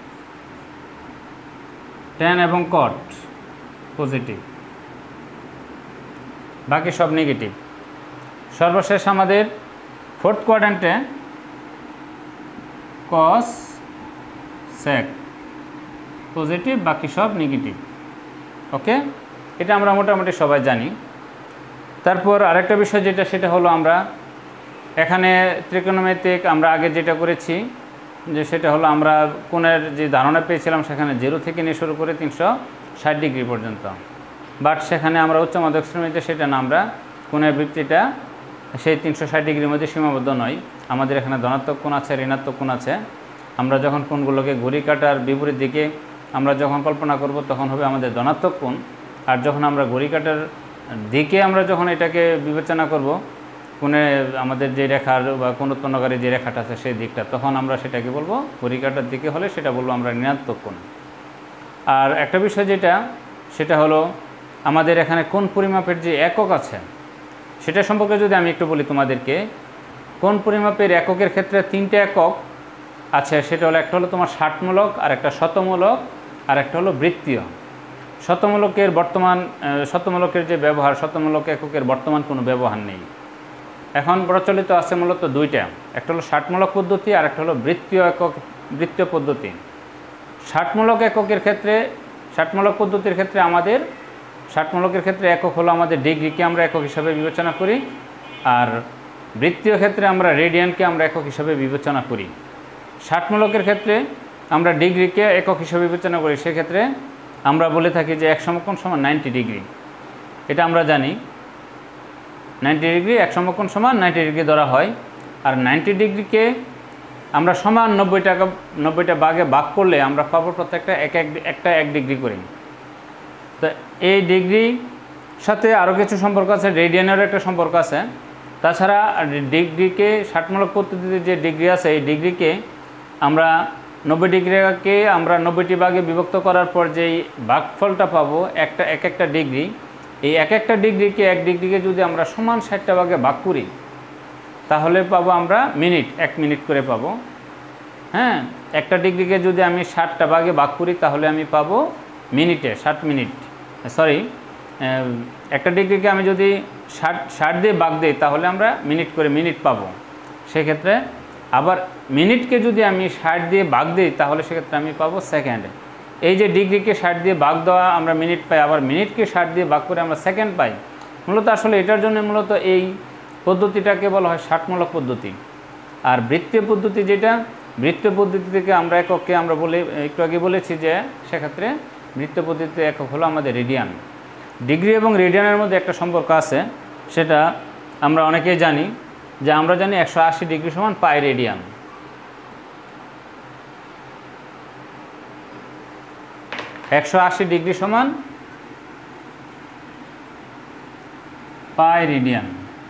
ট্যান এবং কট পজিটিভ, বাকি সব নেগেটিভ। সর্বশেষ আমাদের ফোর্থ কোয়াড্র্যান্টে কস, সেক পজিটিভ, বাকি সব নেগেটিভ। ওকে, এটা আমরা মোটামুটি সবাই জানি। তারপর আরেকটা বিষয় যেটা, সেটা হলো আমরা এখানে ত্রিকোণমিতিক আমরা আগে যেটা করেছি যে সেটা হলো আমরা কোণের যে ধারণা পেয়েছিলাম সেখানে জিরো থেকে নিয়ে শুরু করে তিনশো ষাট ডিগ্রি পর্যন্ত। বাট সেখানে আমরা উচ্চ মাধ্যমিক শ্রেণীতে সেটা না, আমরা কোণের বৃত্তিটা সেই তিনশো ষাট ডিগ্রির মধ্যে সীমাবদ্ধ নয়। আমাদের এখানে ধনাত্মক কোণ আছে, ঋণাত্মক কোণ আছে। আমরা যখন কোণগুলোকে ঘড়ি কাটার বিপরীত দিকে আমরা যখন কল্পনা করব তখন হবে আমাদের ধনাত্মক কোণ। আর যখন আমরা ঘড়ি কাটার দিকে আমরা যখন এটাকে বিবেচনা করব, কোণে আমাদের যে রেখার বা কোণ উৎপন্নকারী যে রেখাটা আছে সেই দিকটা, তখন আমরা সেটাকে বলবো ঘড়ি কাটার দিকে হলে সেটা বলবো আমরা ঋণাত্মক কোণ। আর একটা বিষয় যেটা, সেটা হলো আমাদের এখানে কোণ পরিমাপের যে একক আছে সেটা সম্পর্কে যদি আমি একটু বলি তোমাদেরকে। কোণ পরিমাপের এককের ক্ষেত্রে তিনটে একক আছে, সেটা হলো একটা হলো তোমার ষাটমূলক, আর একটা শতমূলক, আর একটা হলো বৃত্তীয়। শতমূলকের বর্তমান শতমূলকের যে ব্যবহার, শতমূলক এককের বর্তমান কোনো ব্যবহার নেই। এখন প্রচলিত আছে মূলত দুইটা, একটা হলো ষাটমূলক পদ্ধতি আর একটা হলো বৃত্তীয় একক, বৃত্তীয় পদ্ধতি। ষাটমূলক এককের ক্ষেত্রে, ষাটমূলক পদ্ধতির ক্ষেত্রে আমাদের ষাটমূলকের ক্ষেত্রে একক হলো আমাদের ডিগ্রিকে আমরা একক হিসাবে বিবেচনা করি, আর বৃত্তীয় ক্ষেত্রে আমরা রেডিয়ানকে আমরা একক হিসাবে বিবেচনা করি। ষাটমূলকের ক্ষেত্রে আমরা ডিগ্রিকে একক হিসাবে বিবেচনা করি, সেক্ষেত্রে আমরা বলে থাকি যে এক সমকোণ সমান নাইনটি ডিগ্রি, এটা আমরা জানি। নাইনটি ডিগ্রি এক সমকোণ সমান নাইনটি ডিগ্রি ধরা হয়। আর নাইনটি ডিগ্রিকে আমরা সমান নব্বইটা নব্বইটা ভাগে ভাগ করলে আমরা পাবো প্রত্যেকটা এক এক একটা এক ডিগ্রি করে। তো এই ডিগ্রির সাথে আরও কিছু সম্পর্ক আছে, রেডিয়ানেরও একটা সম্পর্ক আছে। তাছাড়া ডিগ্রিকে ষাটমূলক পদ্ধতিতে যে ডিগ্রি আছে, এই ডিগ্রিকে আমরা নব্বই ডিগ্রিকে আমরা নব্বইটি ভাগে বিভক্ত করার পর যেই ভাগফলটা পাবো একটা এক একটা ডিগ্রি, এই এক একটা ডিগ্রিকে এক ডিগ্রিকে যদি আমরা সমান ষাটটা ভাগে ভাগ করি তাহলে পাবো আমরা মিনিট, এক মিনিট করে পাবো। হ্যাঁ, একটা ডিগ্রিকে যদি আমি ষাটটা ভাগে ভাগ করি তাহলে আমি পাবো মিনিটে ষাট মিনিট। সরি, একটা ডিগ্রিকে আমি যদি ষাট ষাট দিয়ে ভাগ দিই তাহলে আমরা মিনিট করে মিনিট পাবো। সেক্ষেত্রে আবার মিনিটকে যদি আমি ষাট দিয়ে ভাগ দিই তাহলে সেক্ষেত্রে আমি পাবো সেকেন্ড। এই যে ডিগ্রিকে ষাট দিয়ে ভাগ দেওয়া আমরা মিনিট পাই, আবার মিনিটকে ষাট দিয়ে ভাগ করে আমরা সেকেন্ড পাই। মূলত আসলে এটার জন্য মূলত এই পদ্ধতিটাকে বলা হয় ষাটমূলক পদ্ধতি। আর বৃত্তীয় পদ্ধতি যেটা, বৃত্তীয় পদ্ধতি থেকে আমরা এককে আমরা বলে একটু আগে বলেছি যে সেক্ষেত্রে বৃত্তীয় পদ্ধতিতে একক হলো আমাদের রেডিয়ান। ডিগ্রি এবং রেডিয়ানের মধ্যে একটা সম্পর্ক আছে, সেটা আমরা অনেকেই জানি যে আমরা জানি একশো আশি ডিগ্রি সমান পাই রেডিয়ান। একশো আশি ডিগ্রি সমান পাই রেডিয়ান।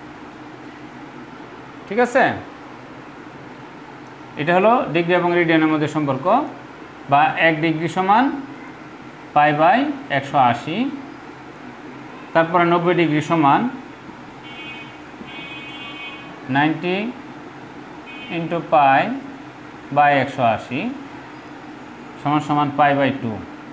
ঠিক আছে, এটা হলো ডিগ্রি এবং রেডিয়ানের মধ্যে সম্পর্ক, বা এক ডিগ্রি সমান পাই বাই একশো আশি। তারপরে নব্বই ডিগ্রি সমান নাইনটি ইন্টু পাই বাই একশো আশি সমান সমান পাই বাই টু।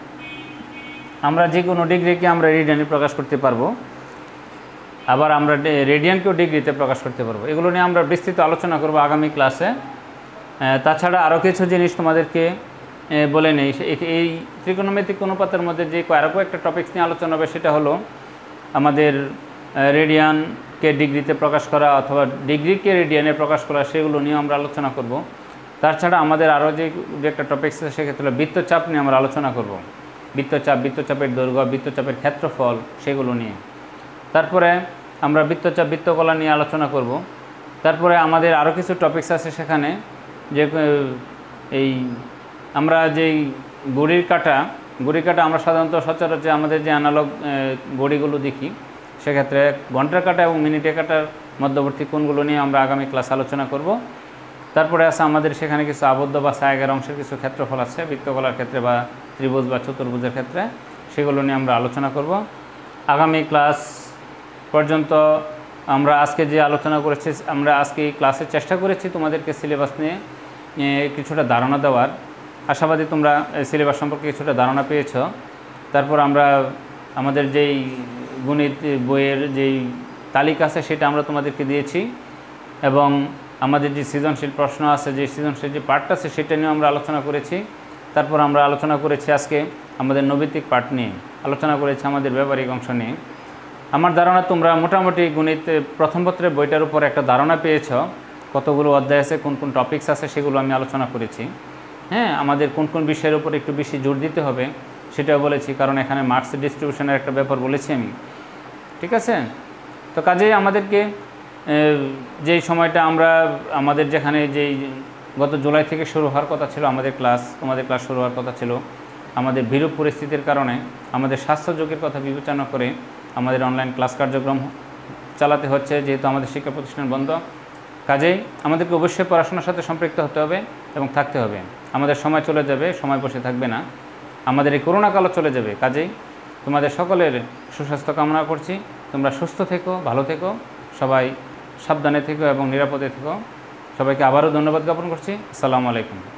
আমরা যে কোনো ডিগ্রিকে আমরা রেডিয়ানে প্রকাশ করতে পারবো, আবার আমরা রেডিয়ানকেও ডিগ্রিতে প্রকাশ করতে পারবো। এগুলো নিয়ে আমরা বিস্তৃত আলোচনা করব আগামী ক্লাসে। তাছাড়া আরও কিছু জিনিস তোমাদেরকে বলে নেই, এই ত্রিকোণমিতিক অনুপাতের মধ্যে যে আরও কয়েকটা টপিক্স নিয়ে আলোচনা হবে, সেটা হলো আমাদের রেডিয়ানকে ডিগ্রিতে প্রকাশ করা অথবা ডিগ্রিকে রেডিয়ানে প্রকাশ করা, সেগুলো নিয়ে আমরা আলোচনা করব। তাছাড়া আমাদের আরও যে দু একটা টপিক্স আছে সেক্ষেত্রে বৃত্তচাপ নিয়ে আমরা আলোচনা করব। বৃত্তচাপ, বৃত্তচাপের দৈর্ঘ্য, বৃত্তচাপের ক্ষেত্রফল, সেগুলো নিয়ে। তারপরে আমরা বৃত্তচাপ, বৃত্তকলা নিয়ে আলোচনা করব। তারপরে আমাদের আরও কিছু টপিক্স আছে সেখানে, যে এই আমরা যেই ঘড়ির কাঁটা ঘড়ির কাঁটা আমরা সাধারণত সচরাচর আমাদের যে অ্যানালগ ঘড়িগুলো দেখি, সেক্ষেত্রে ঘন্টার কাঁটা এবং মিনিটের কাঁটার মধ্যবর্তী কোণগুলো নিয়ে আমরা আগামী ক্লাস আলোচনা করব। তারপরে আছে আমাদের সেখানে কিছু আবদ্ধ বা ছায়াকার অংশের কিছু ক্ষেত্রফল আছে বৃত্তকলার ক্ষেত্রে বা ত্রিভুজ বা চতুর্ভুজের ক্ষেত্রে, সেগুলো নিয়ে আমরা আলোচনা করব। আগামী ক্লাস পর্যন্ত আমরা আজকে যে আলোচনা করেছি, আমরা আজকে এই ক্লাসে চেষ্টা করেছি তোমাদেরকে সিলেবাস নিয়ে কিছুটা ধারণা দেওয়ার। আশাবাদী তোমরা সিলেবাস সম্পর্কে কিছুটা ধারণা পেয়েছ। তারপর আমরা আমাদের যেই গণিত বইয়ের যেই তালিকা আছে সেটা আমরা তোমাদেরকে দিয়েছি, এবং আমাদের যে সৃজনশীল প্রশ্ন আছে, যে সৃজনশীল যে পার্টটা আছে সেটা নিয়েও আমরা আলোচনা করেছি। তারপর আমরা আলোচনা করেছি আজকে আমাদের নৈমিত্তিক পার্ট নিয়ে, আলোচনা করেছি আমাদের ব্যবহারিক অংশ নিয়ে। আমার ধারণা তোমরা মোটামুটি গণিত প্রথম পত্রের বইটার উপর একটা ধারণা পেয়েছ, কতগুলো অধ্যায় আছে, কোন কোন টপিকস আছে, সেগুলো আমি আলোচনা করেছি। হ্যাঁ, আমাদের কোন কোন বিষয়ের উপর একটু বেশি জোর দিতে হবে সেটাও বলেছি, কারণ এখানে মার্কস ডিস্ট্রিবিউশনের একটা ব্যাপার বলেছি আমি। ঠিক আছে, তো কাজেই আমাদেরকে যেই সময়টা আমরা আমাদের যেখানে যেই গত জুলাই থেকে শুরু হওয়ার কথা ছিল আমাদের ক্লাস, তোমাদের ক্লাস শুরু হওয়ার কথা ছিল, আমাদের বিরূপ পরিস্থিতির কারণে আমাদের স্বাস্থ্য ঝুঁকির কথা বিবেচনা করে আমাদের অনলাইন ক্লাস কার্যক্রম চালাতে হচ্ছে, যেহেতু আমাদের শিক্ষা প্রতিষ্ঠান বন্ধ। কাজেই আমাদেরকে অবশ্যই পড়াশোনার সাথে সম্পৃক্ত হতে হবে এবং থাকতে হবে। আমাদের সময় চলে যাবে, সময় বসে থাকবে না, আমাদের এই করোনা কালও চলে যাবে। কাজেই তোমাদের সকলের সুস্বাস্থ্য কামনা করছি। তোমরা সুস্থ থেকো, ভালো থেকো, সবাই সাবধানে থেকো এবং নিরাপদে থেকো। সবাইকে আবারও ধন্যবাদ জ্ঞাপন করছি। আসসালামু আলাইকুম।